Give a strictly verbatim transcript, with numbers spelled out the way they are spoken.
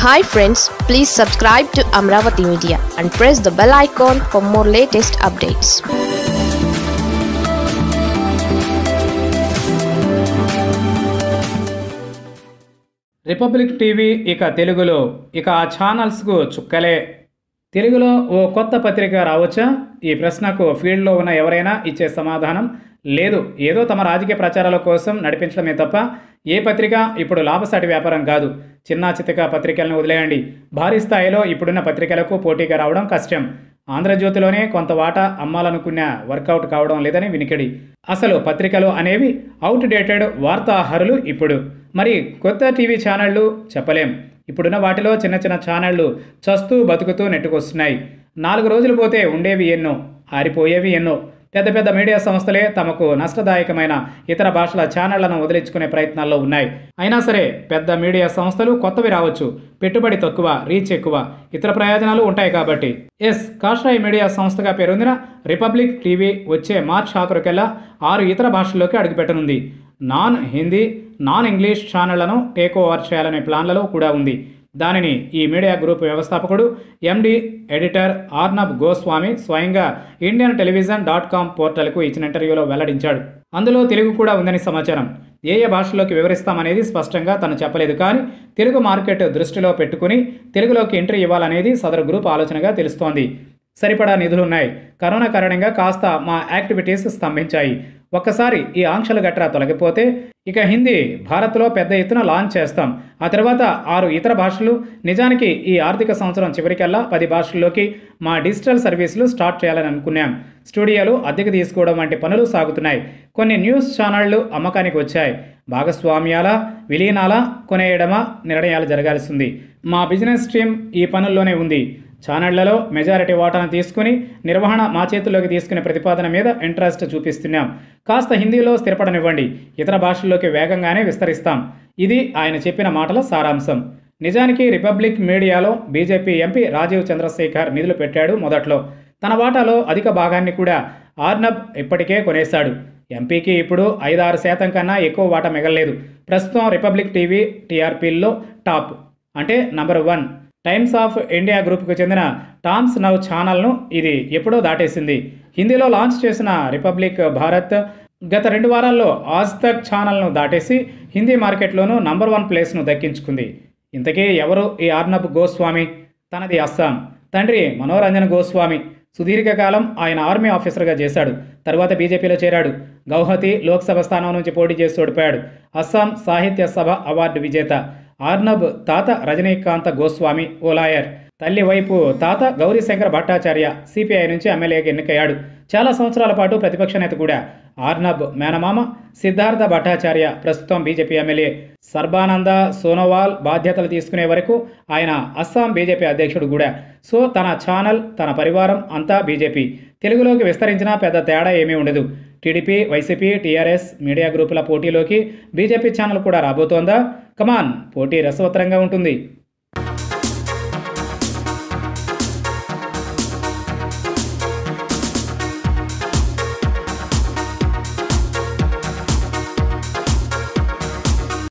Hi friends, please subscribe to Amravati Media and press the bell icon for more latest updates. Republic TV ఇక తెలుగులో ఇక ఆ ఛానల్స్కు చుక్కలే. తెలుగులో ఓ కొత్త పత్రిక రావచ్చా? ఈ ప్రశ్నకు ఫీల్డ్లో ఉన్న ఎవరైనా ఇచ్చే సమాధానం లేదు. ఏదో తమ రాజకీయ ప్రచారాల కోసం నడిపించడమే తప్ప ఏ పత్రిక ఇప్పుడు లాభసాటి వ్యాపారం కాదు. చిన్న చితక పత్రికలను వదిలేయండి. భారీ స్థాయిలో ఇప్పుడున్న పత్రికలకు పోటీగా రావడం కష్టం. ఆంధ్రజ్యోతిలోనే కొంత వాటా అమ్మాలనుకున్న వర్కౌట్ కావడం లేదని వినికిడి. అసలు పత్రికలు అనేవి అవుట్ డేటెడ్ వార్తాహరులు ఇప్పుడు. మరి కొత్త టీవీ ఛానళ్లు చెప్పలేం. ఇప్పుడున్న వాటిలో చిన్న చిన్న ఛానళ్లు చస్తూ బతుకుతూ నెట్టుకొస్తున్నాయి. నాలుగు రోజులు పోతే ఉండేవి ఎన్నో, ఆరిపోయేవి ఎన్నో. పెద్ద పెద్ద మీడియా సంస్థలే తమకు నష్టదాయకమైన ఇతర భాషల ఛానళ్లను వదిలించుకునే ప్రయత్నాల్లో ఉన్నాయి. అయినా సరే పెద్ద మీడియా సంస్థలు కొత్తవి రావచ్చు. పెట్టుబడి తక్కువ, రీచ్ ఎక్కువ, ఇతర ప్రయోజనాలు ఉంటాయి కాబట్టి. ఎస్ కాషాయ మీడియా సంస్థగా పేరొందిన రిపబ్లిక్ టీవీ వచ్చే మార్చ్ ఆఖరుకెల్లా ఆరు ఇతర భాషల్లోకి అడుగుపెట్టనుంది. నాన్ హిందీ, నాన్ ఇంగ్లీష్ ఛానళ్లను టేక్ ఓవర్ చేయాలనే ప్లాన్లలో కూడా ఉంది. దానిని ఈ మీడియా గ్రూప్ వ్యవస్థాపకుడు ఎండి ఎడిటర్ ఆర్నబ్ గోస్వామి స్వయంగా ఇండియన్ టెలివిజన్ డాట్ కామ్ పోర్టల్కు ఇచ్చిన ఇంటర్వ్యూలో వెల్లడించాడు. అందులో తెలుగు కూడా ఉందని సమాచారం. ఏ ఏ భాషల్లోకి వివరిస్తామనేది స్పష్టంగా తను చెప్పలేదు. కానీ తెలుగు మార్కెట్ దృష్టిలో పెట్టుకుని తెలుగులోకి ఎంట్రీ ఇవ్వాలనేది సదరు గ్రూప్ ఆలోచనగా తెలుస్తోంది. సరిపడా నిధులున్నాయి. కరోనా కారణంగా కాస్త మా యాక్టివిటీస్ స్తంభించాయి. ఒక్కసారి ఈ ఆంక్షలు గట్రా తొలగిపోతే ఇక హిందీ భారత్లో పెద్ద ఎత్తున లాంచ్ చేస్తాం. ఆ తర్వాత ఆరు ఇతర భాషలు. నిజానికి ఈ ఆర్థిక సంవత్సరం చివరికల్లా పది భాషల్లోకి మా డిజిటల్ సర్వీసులు స్టార్ట్ చేయాలని అనుకున్నాం. స్టూడియోలు అద్దెకు తీసుకోవడం వంటి పనులు సాగుతున్నాయి. కొన్ని న్యూస్ ఛానళ్లు అమ్మకానికి వచ్చాయి. భాగస్వామ్యాల, విలీనాల, కొనేయడమా నిర్ణయాలు జరగాల్సింది. మా బిజినెస్ టీమ్ ఈ పనుల్లోనే ఉంది. ఛానళ్లలో మెజారిటీ వాటాను తీసుకుని నిర్వహణ మా చేతుల్లోకి తీసుకునే ప్రతిపాదన మీద ఇంట్రెస్ట్ చూపిస్తున్నాం. కాస్త హిందీలో స్థిరపడనివ్వండి, ఇతర భాషల్లోకి వేగంగానే విస్తరిస్తాం. ఇది ఆయన చెప్పిన మాటల సారాంశం. నిజానికి రిపబ్లిక్ మీడియాలో బీజేపీ ఎంపీ రాజీవ్ చంద్రశేఖర్ నిధులు పెట్టాడు మొదట్లో. తన వాటాలో అధిక భాగాన్ని కూడా ఆర్నబ్ ఇప్పటికే కొనేశాడు. ఎంపీకి ఇప్పుడు ఐదారు శాతం కన్నా ఎక్కువ వాటా మిగలలేదు. ప్రస్తుతం రిపబ్లిక్ టీవీ టీఆర్పీల్లో టాప్ అంటే number one. Times of India గ్రూప్కు చెందిన టామ్స్ నవ్ ఛానల్ను ఇది ఎప్పుడో దాటేసింది. హిందీలో లాంచ్ చేసిన రిపబ్లిక్ భారత్ గత రెండు వారాల్లో ఆజ్ తక్ ఛానల్ను దాటేసి హిందీ మార్కెట్లోనూ నంబర్ వన్ ప్లేస్ను దక్కించుకుంది. ఇంతకీ ఎవరు ఈ ఆర్నబ్ గోస్వామి? తనది అస్సాం. తండ్రి మనోరంజన్ గోస్వామి. సుదీర్ఘకాలం ఆయన ఆర్మీ ఆఫీసర్గా చేశాడు. తర్వాత బీజేపీలో చేరాడు. గౌహతి లోక్సభ స్థానం నుంచి పోటీ చేసి ఓడిపోయాడు. అస్సాం సాహిత్య సభ అవార్డు విజేత. ఆర్నబ్ తాత రజనీకాంత గోస్వామి ఓ లాయర్. తల్లి వైపు తాత గౌరీశంకర్ భట్టాచార్య సిపిఐ నుంచి ఎమ్మెల్యేగా ఎన్నికయ్యాడు. చాలా సంవత్సరాల పాటు ప్రతిపక్ష నేత కూడా. ఆర్నబ్ మేనమామ సిద్ధార్థ భట్టాచార్య ప్రస్తుతం బీజేపీ ఎమ్మెల్యే. సర్బానంద సోనోవాల్ బాధ్యతలు తీసుకునే వరకు ఆయన అస్సాం బీజేపీ అధ్యక్షుడు కూడా. సో తన ఛానల్, తన పరివారం అంతా బీజేపీ. తెలుగులోకి విస్తరించినా పెద్ద తేడా ఏమీ ఉండదు. టీడీపీ, వైసీపీ, టీఆర్ఎస్ మీడియా గ్రూపుల పోటీలోకి బీజేపీ ఛానల్ కూడా రాబోతోందా? కమాన్, పోటీ రసవత్తరంగా ఉంటుంది.